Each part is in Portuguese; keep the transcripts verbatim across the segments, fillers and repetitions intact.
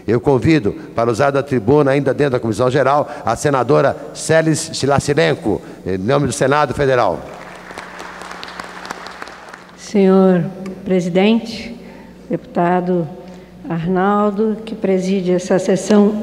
Eu convido para usar da tribuna, ainda dentro da Comissão Geral, a senadora Celis Silacilenko, em nome do Senado Federal. Senhor presidente, deputado Arnaldo, que preside essa sessão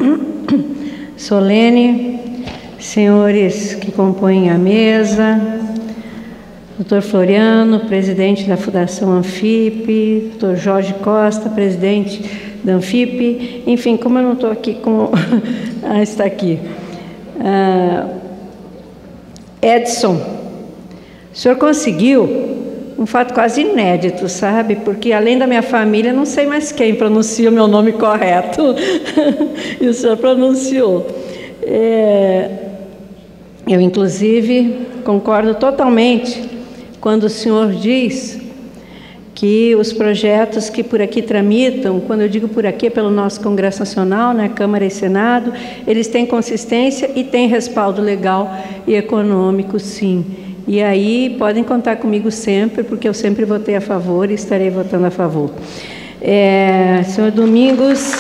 solene, senhores que compõem a mesa, doutor Floriano, presidente da Fundação Anfip, doutor Jorge Costa, presidente da Anfip, enfim, como eu não estou aqui com... ah, está aqui. Ah, Edson, o senhor conseguiu um fato quase inédito, sabe? Porque, além da minha família, não sei mais quem pronuncia o meu nome correto. E o senhor pronunciou. É... Eu, inclusive, concordo totalmente quando o senhor diz que os projetos que por aqui tramitam, quando eu digo por aqui, pelo nosso Congresso Nacional, né, Câmara e Senado, eles têm consistência e têm respaldo legal e econômico, sim. E aí podem contar comigo sempre, porque eu sempre votei a favor e estarei votando a favor. É, senhor Domingos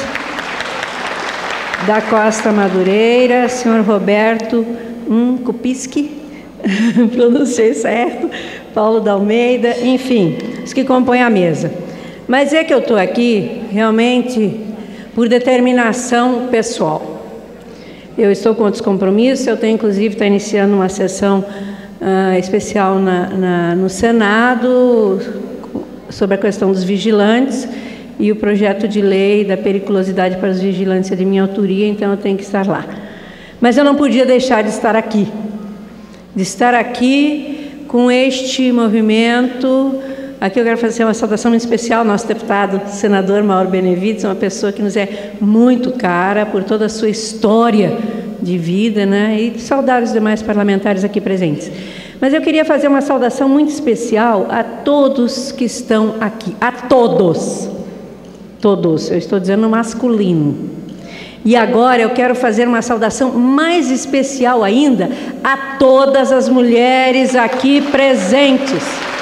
da Costa Madureira, senhor Roberto hum, Kupiski, pronunciei certo, Paulo da Almeida, enfim, os que compõem a mesa. Mas é que eu estou aqui realmente por determinação pessoal. Eu estou com outros compromissos, eu tenho inclusive, está iniciando uma sessão Uh, especial na, na, no Senado sobre a questão dos vigilantes e o projeto de lei da periculosidade para os vigilantes é de minha autoria, então eu tenho que estar lá. Mas eu não podia deixar de estar aqui, de estar aqui com este movimento. Aqui eu quero fazer uma saudação muito especial ao nosso deputado, senador Mauro Benevides, uma pessoa que nos é muito cara por toda a sua história de vida, né? E saudar os demais parlamentares aqui presentes. Mas eu queria fazer uma saudação muito especial a todos que estão aqui, a todos, todos, eu estou dizendo masculino. E agora eu quero fazer uma saudação mais especial ainda a todas as mulheres aqui presentes.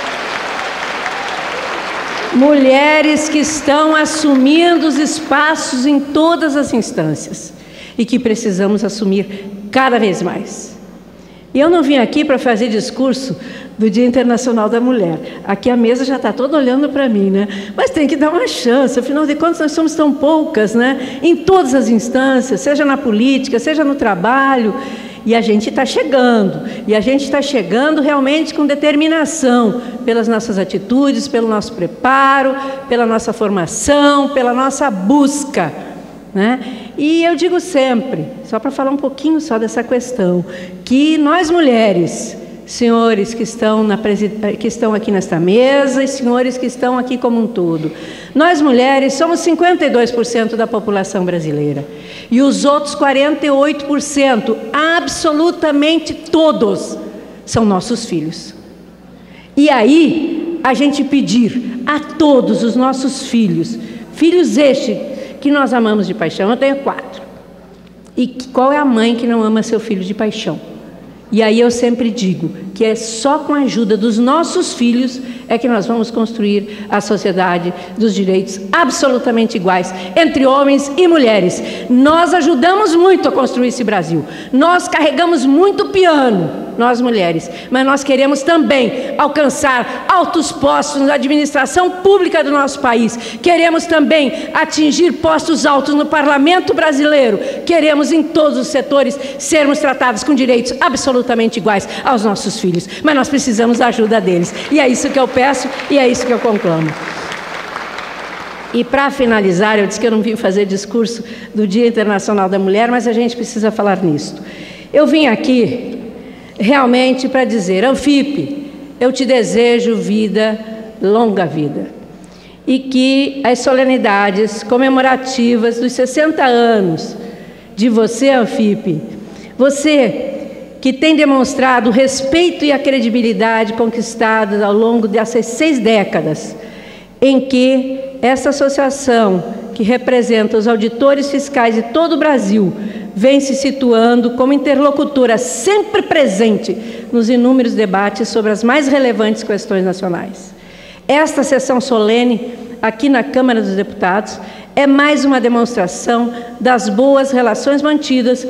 Mulheres que estão assumindo os espaços em todas as instâncias e que precisamos assumir cada vez mais. E eu não vim aqui para fazer discurso do Dia Internacional da Mulher. Aqui a mesa já está toda olhando para mim, né? Mas tem que dar uma chance, afinal de contas nós somos tão poucas, né? Em todas as instâncias, seja na política, seja no trabalho. E a gente está chegando, e a gente está chegando realmente com determinação, pelas nossas atitudes, pelo nosso preparo, pela nossa formação, pela nossa busca, né? E eu digo sempre, só para falar um pouquinho só dessa questão, que nós mulheres, senhores que estão, na que estão aqui nesta mesa e senhores que estão aqui como um todo, nós mulheres somos cinquenta e dois por cento da população brasileira e os outros quarenta e oito por cento, absolutamente todos, são nossos filhos. E aí a gente pedir a todos os nossos filhos, filhos estes que nós amamos de paixão, eu tenho quatro. E qual é a mãe que não ama seu filho de paixão? E aí eu sempre digo que é só com a ajuda dos nossos filhos é que nós vamos construir a sociedade dos direitos absolutamente iguais entre homens e mulheres. Nós ajudamos muito a construir esse Brasil. Nós carregamos muito piano, nós mulheres, mas nós queremos também alcançar altos postos na administração pública do nosso país. Queremos também atingir postos altos no parlamento brasileiro. Queremos em todos os setores sermos tratados com direitos absolutamente iguais aos nossos filhos. Mas nós precisamos da ajuda deles. E é isso que eu peço e é isso que eu conclamo. E para finalizar, eu disse que eu não vim fazer discurso do Dia Internacional da Mulher, mas a gente precisa falar nisso. Eu vim aqui realmente para dizer, Anfip, eu te desejo vida, longa vida. E que as solenidades comemorativas dos sessenta anos de você, Anfip, você que tem demonstrado o respeito e a credibilidade conquistados ao longo dessas seis décadas, em que essa associação, que representa os auditores fiscais de todo o Brasil, vem se situando como interlocutora sempre presente nos inúmeros debates sobre as mais relevantes questões nacionais. Esta sessão solene, aqui na Câmara dos Deputados, é mais uma demonstração das boas relações mantidas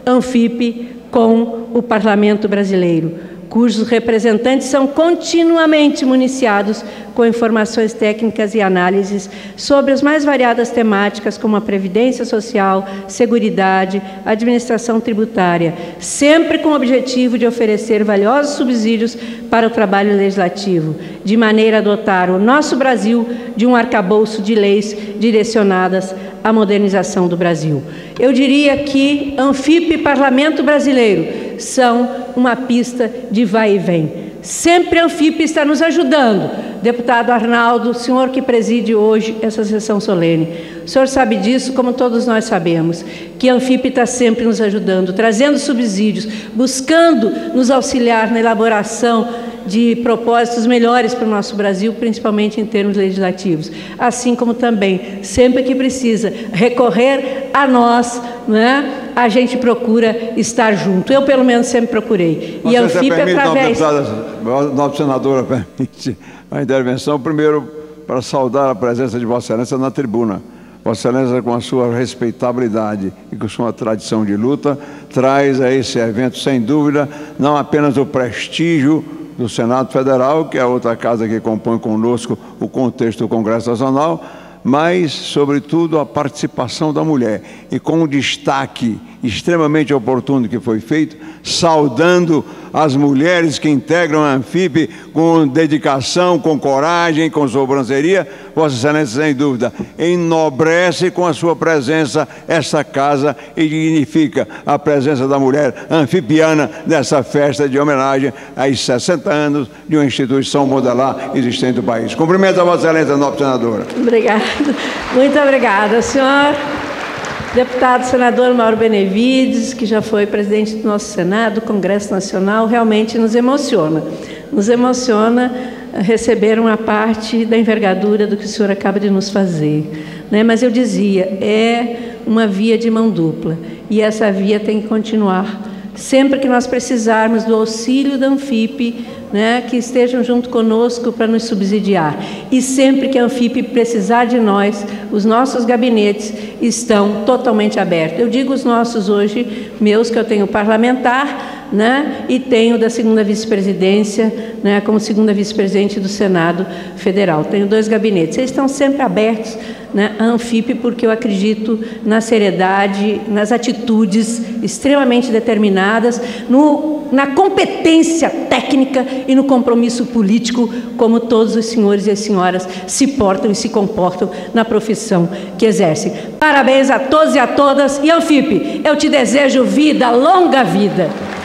Anfip com o Parlamento brasileiro, cujos representantes são continuamente municiados com informações técnicas e análises sobre as mais variadas temáticas, como a previdência social, seguridade, administração tributária, sempre com o objetivo de oferecer valiosos subsídios para o trabalho legislativo, de maneira a dotar o nosso Brasil de um arcabouço de leis direcionadas à modernização do Brasil. Eu diria que Anfip e Parlamento Brasileiro são uma pista de vai e vem. Sempre a Anfip está nos ajudando. Deputado Arnaldo, o senhor que preside hoje essa sessão solene, o senhor sabe disso, como todos nós sabemos, que a Anfip está sempre nos ajudando, trazendo subsídios, buscando nos auxiliar na elaboração de propósitos melhores para o nosso Brasil, principalmente em termos legislativos. Assim como também, sempre que precisa recorrer a nós, né, a gente procura estar junto. Eu, pelo menos, sempre procurei. Você e a Anfip, permite, através... Deputada, nossa senadora, permite a intervenção. Primeiro, para saudar a presença de Vossa Excelência na tribuna. Vossa Excelência, com a sua respeitabilidade e com a sua tradição de luta, traz a esse evento, sem dúvida, não apenas o prestígio do Senado Federal, que é a outra casa que compõe conosco o contexto do Congresso Nacional, mas, sobretudo, a participação da mulher. E com um destaque extremamente oportuno que foi feito, saudando as mulheres que integram a Anfip com dedicação, com coragem, com sobranceria. Vossa Excelência, sem dúvida, enobrece com a sua presença essa casa e dignifica a presença da mulher anfipiana nessa festa de homenagem aos sessenta anos de uma instituição modelar existente no país. Cumprimento a Vossa Excelência, nobre senadora. Obrigada. Muito obrigada, senhor. Deputado senador Mauro Benevides, que já foi presidente do nosso Senado, Congresso Nacional, realmente nos emociona. Nos emociona receber uma parte da envergadura do que o senhor acaba de nos fazer, né? Mas eu dizia, é uma via de mão dupla, e essa via tem que continuar. Sempre que nós precisarmos do auxílio da Anfip, né, que estejam junto conosco para nos subsidiar. E sempre que a Anfip precisar de nós, os nossos gabinetes estão totalmente abertos. Eu digo os nossos hoje, meus, que eu tenho parlamentar, né, e tenho da segunda vice-presidência, né, como segunda vice-presidente do Senado Federal. Tenho dois gabinetes. Eles estão sempre abertos, né, a Anfip, porque eu acredito na seriedade, nas atitudes extremamente determinadas, no, na competência técnica e no compromisso político, como todos os senhores e as senhoras se portam e se comportam na profissão que exercem. Parabéns a todos e a todas. E Anfip, eu te desejo vida, longa vida.